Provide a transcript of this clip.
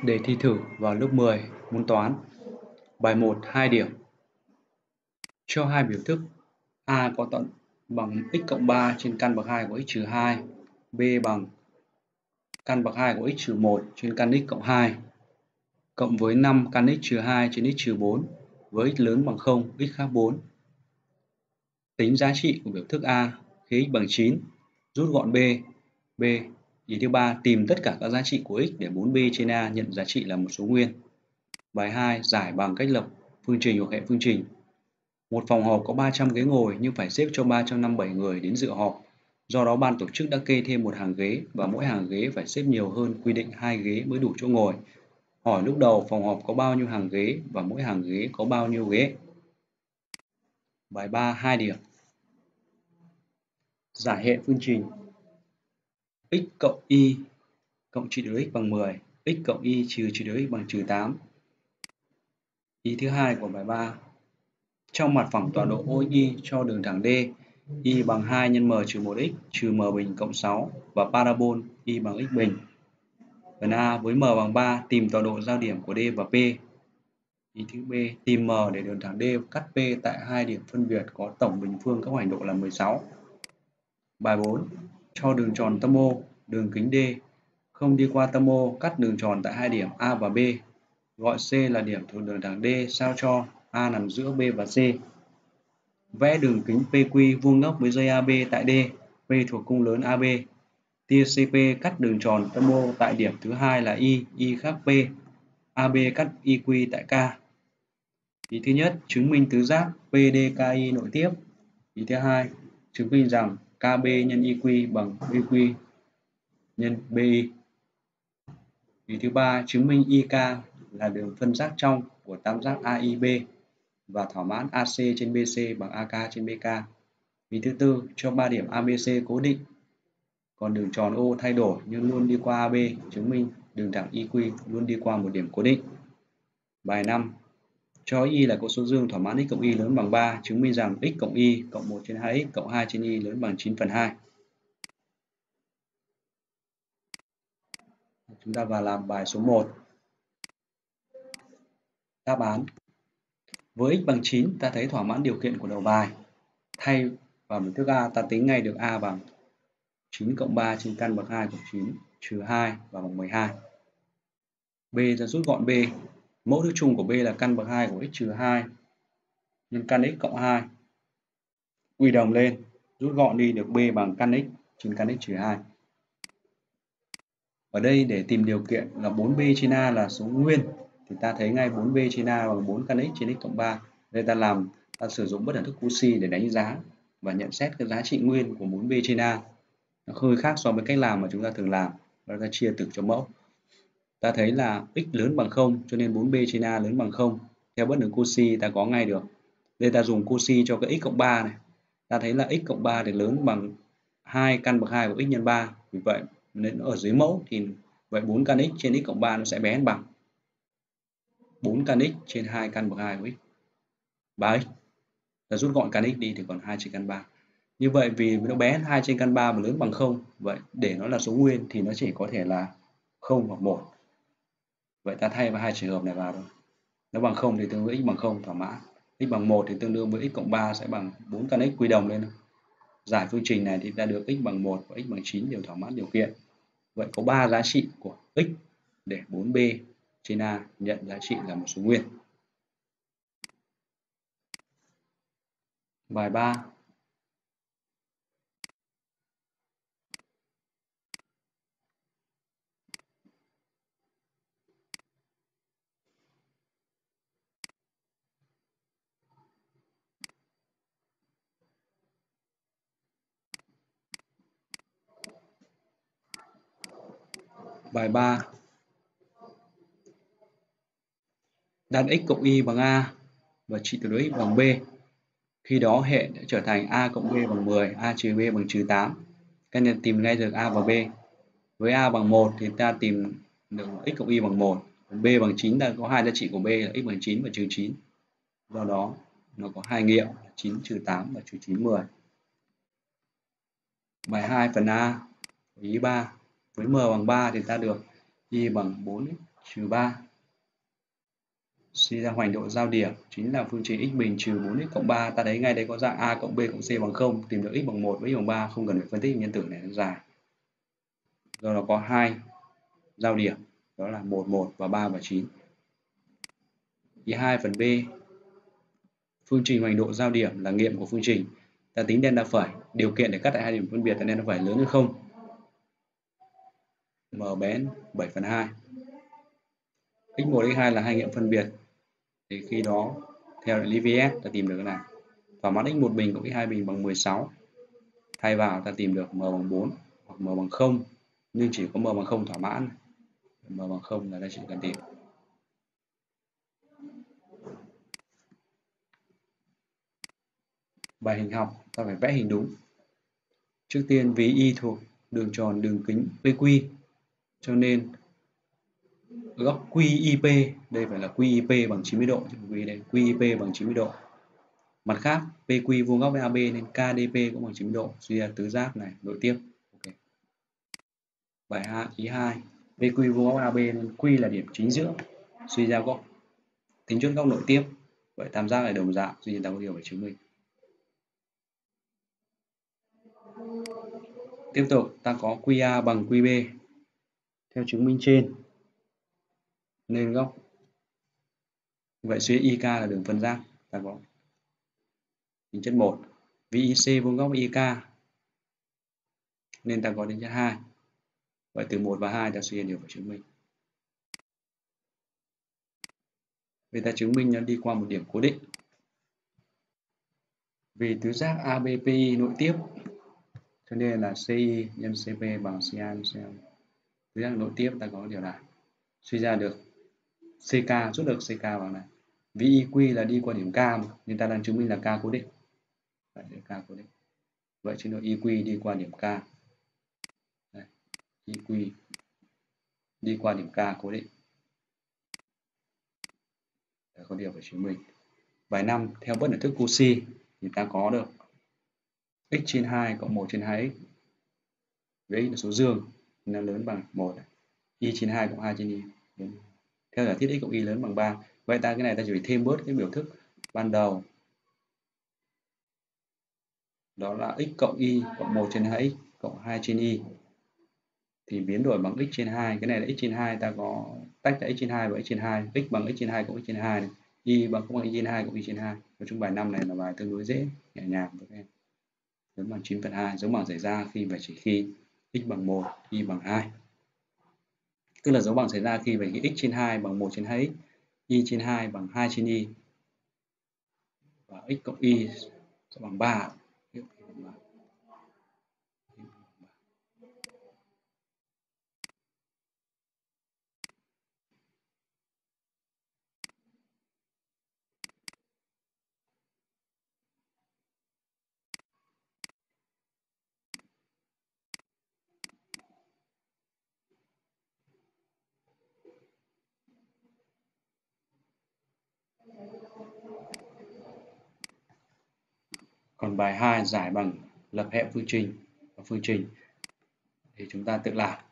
Đề thi thử vào lớp 10 môn toán. Bài 1 2 điểm. Cho hai biểu thức A có tận bằng x cộng 3 trên căn bậc 2 của x trừ 2, B bằng căn bậc 2 của x trừ 1 trên căn x cộng 2, cộng với 5 căn x trừ 2 trên x trừ 4 với x lớn bằng 0, x khác 4. Tính giá trị của biểu thức A khi x bằng 9, rút gọn B. Ý thứ 3, tìm tất cả các giá trị của x để 4b trên A nhận giá trị là một số nguyên. Bài 2, giải bằng cách lập phương trình hoặc hệ phương trình. Một phòng họp có 300 ghế ngồi nhưng phải xếp cho 357 người đến dự họp. Do đó ban tổ chức đã kê thêm một hàng ghế và mỗi hàng ghế phải xếp nhiều hơn quy định 2 ghế mới đủ chỗ ngồi. Hỏi lúc đầu phòng họp có bao nhiêu hàng ghế và mỗi hàng ghế có bao nhiêu ghế? Bài 3 2 điểm. Giải hệ phương trình x cộng y cộng trị điều x bằng 10, x cộng y trừ trị điều x bằng trừ 8. Ý thứ hai của bài 3. Trong mặt phẳng tọa độ OY cho đường thẳng D, y bằng 2 nhân m trừ 1x trừ m bình cộng 6 và parabol y bằng x bình. Phần A, với m bằng 3, tìm tọa độ giao điểm của D và P. Ý thứ B, tìm m để đường thẳng D cắt P tại hai điểm phân biệt có tổng bình phương các hoành độ là 16. Bài 4. Cho đường tròn tâm O, đường kính D, không đi qua tâm O, cắt đường tròn tại hai điểm A và B. Gọi C là điểm thuộc đường thẳng D sao cho A nằm giữa B và C. Vẽ đường kính PQ vuông góc với dây AB tại D, P thuộc cung lớn AB. Tia CP cắt đường tròn tâm O tại điểm thứ hai là Y khác P. AB cắt IQ tại K. Ý thứ nhất, chứng minh tứ giác PDKI nội tiếp. Ý thứ hai, chứng minh rằng KB nhân IQ bằng BQ nhân BI. Ý thứ ba, chứng minh IK là đường phân giác trong của tam giác AIB và thỏa mãn AC trên BC bằng AK trên BK. Ý thứ tư, cho 3 điểm ABC cố định, còn đường tròn O thay đổi nhưng luôn đi qua AB, chứng minh đường thẳng IQ luôn đi qua một điểm cố định. Bài 5. Cho Y là cộng số dương thỏa mãn x cộng Y lớn bằng 3, chứng minh rằng x cộng Y cộng 1 trên 2x cộng 2 trên Y lớn bằng 9/2. Chúng ta vào làm bài số 1. Đáp án. Với x bằng 9, ta thấy thỏa mãn điều kiện của đầu bài. Thay vào biểu thức A, ta tính ngay được A bằng 9 cộng 3 trên căn bậc 2 của 9 trừ 2 và bằng 12. B ra rút gọn B. Mẫu thức chung của B là căn bậc 2 của x trừ 2 nhân căn x cộng 2. Quy đồng lên, rút gọn đi được B bằng căn x trên căn x trừ 2. Ở đây để tìm điều kiện là 4b trên A là số nguyên thì ta thấy ngay 4b trên A bằng 4 căn x trên x cộng 3. Đây ta sử dụng bất ẩn thức Cauchy để đánh giá và nhận xét cái giá trị nguyên của 4b trên A. Nó hơi khác so với cách làm mà chúng ta thường làm, và ta chia thực cho mẫu. Ta thấy là x lớn bằng 0 cho nên 4b trên A lớn bằng 0. Theo bất ẩn Cauchy ta có ngay được. Đây ta dùng Cauchy cho cái x cộng 3 này. Ta thấy là x cộng 3 thì lớn bằng 2 căn bậc 2 của x nhân 3. Vì vậy nên ở dưới mẫu thì vậy 4 căn x trên x cộng 3 nó sẽ bé hơn bằng 4 căn x trên 2 căn bậc 2 của x 3x. Ta rút gọn căn x đi thì còn 2 trên căn 3. Như vậy vì nó bé 2 trên căn 3 mà lớn bằng 0, vậy để nó là số nguyên thì nó chỉ có thể là 0 hoặc 1. Vậy ta thay vào hai trường hợp này vào thôi. Nó bằng 0 thì tương đương với x bằng 0 thỏa mãn. X bằng 1 thì tương đương với x cộng 3 sẽ bằng 4 căn x quy đồng lên. Giải phương trình này thì ta được x bằng 1 và x bằng 9 đều thỏa mãn điều kiện. Vậy có 3 giá trị của x để 4b trên A nhận giá trị là một số nguyên. Bài 3. Bài 3. Đặt x cộng y bằng A và trị tuyệt đối x bằng B. Khi đó hệ đã trở thành A cộng B bằng 10, A trừ B bằng trừ 8. Các nên tìm ngay được A và B. Với A bằng 1 thì ta tìm được x cộng y bằng 1. B bằng 9 ta có hai giá trị của B là x bằng 9 và trừ 9. Do đó nó có hai nghiệm 9 trừ 8 và trừ 9 10. Bài 2 phần A. Ý 3. Với m bằng 3 thì ta được y bằng 4x trừ 3. Suy ra hoành độ giao điểm chính là phương trình x bình trừ 4x cộng 3. Ta thấy ngay đấy có dạng a cộng b cộng c bằng 0. Tìm được x bằng 1 với x bằng 3, không cần phải phân tích nhân tử này nó dài. Do nó có 2 giao điểm, đó là 1, 1 và 3 và 9. Ý 2 phần B. Phương trình hoành độ giao điểm là nghiệm của phương trình. Ta tính delta phẩy, điều kiện để cắt tại hai điểm phân biệt là delta phẩy lớn hơn 0. M bé 7/2. x1, x2 là hai nghiệm phân biệt. Thì khi đó theo định lý VS ta tìm được cái này. Thỏa mãn x1 bình cộng x2 bình bằng 16. Thay vào ta tìm được m bằng 4 hoặc m bằng 0, nhưng chỉ có m bằng 0 thỏa mãn. M bằng 0 là ta chỉ cần tìm. Bài hình học ta phải vẽ hình đúng. Trước tiên vì y thuộc đường tròn đường kính PQ, cho nên góc QIP, đây phải là QIP bằng 90 độ, chứ không đây, QIP bằng 90 độ. Mặt khác, PQ vuông góc với AB nên KDP cũng bằng 90 độ, suy ra tứ giác này nội tiếp. Okay. Bài ý 2, PQ vuông góc với AB nên Q là điểm chính giữa, suy ra góc tính chất góc nội tiếp. Vậy tam giác này đồng dạng, suy ra ta có điều phải chứng minh. Tiếp tục, ta có QA bằng QB. Theo chứng minh trên, nên góc. Vậy suy IK là đường phân giác. Ta có tính chất 1. VIC vuông góc với IK, nên ta có tính chất 2. Vậy từ 1 và 2 ta suy ra điều phải chứng minh. Vậy ta chứng minh nó đi qua một điểm cố định. Vì tứ giác ABPI nội tiếp, cho nên là CI nhân CP bằng CA nhân CL. Tứ giác nội tiếp ta có điều này. Suy ra được CK, rút được CK bằng này. Vì IQ là đi qua điểm K mà, nên ta đang chứng minh là K cố định. Vậy K cố định. Vậy trên độ IQ đi qua điểm K. Đây, IQ đi qua điểm K cố định. Để có điều phải chứng minh. Bài 5, theo bất等thức Cauchy thì ta có được x trên 2 cộng 1 trên 2x. Với x là số dương, nó lớn bằng 1. Y trên 2 cộng 2 trên y. Theo giả thiết x cộng y lớn bằng 3. Vậy ta cái này ta chỉ phải thêm bớt cái biểu thức ban đầu. Đó là x cộng y cộng 1 trên 2x cộng 2 trên y. Thì biến đổi bằng x trên 2. Cái này là x trên 2, ta có tách ra x trên 2 và x trên 2. X bằng x trên 2 cộng x trên 2 này. Y bằng cũng bằng y trên 2 cộng y trên 2. Nói chung bài 5 này là bài tương đối dễ, nhẹ nhàng với các em. Lớn bằng 9/2, dấu bằng xảy ra khi và chỉ khi x bằng 1, y bằng 2. Tức là dấu bằng xảy ra khi và khi x trên 2 bằng 1 trên 2x, y trên 2 bằng 2 trên y. Và x cộng y sẽ bằng 3. Còn bài 2 giải bằng lập hệ phương trình và phương trình thì chúng ta tự làm.